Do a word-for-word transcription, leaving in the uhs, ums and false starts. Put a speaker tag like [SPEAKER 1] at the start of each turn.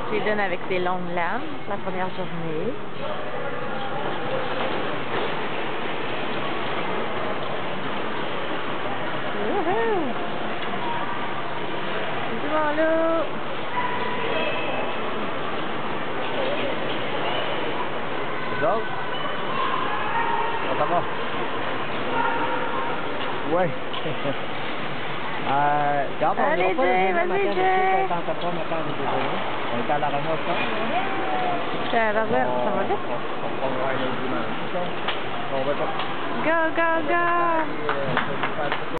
[SPEAKER 1] Je les donne avec ses longues lames la première journée. Wouhou! C'est bon là!
[SPEAKER 2] Les autres? Ça va? Ouais. euh, regarde, on
[SPEAKER 1] Allez,
[SPEAKER 2] ira pas le
[SPEAKER 1] Jay,
[SPEAKER 2] deuxième
[SPEAKER 1] vas-y,
[SPEAKER 2] matin,
[SPEAKER 1] Jay.
[SPEAKER 2] parce que ça tente pas maintenant de déjeuner. On est à la ramasse, ça?
[SPEAKER 1] Ça va, ça va vite.
[SPEAKER 2] On va voir le dimanche. On va pas...
[SPEAKER 1] Go, go, go!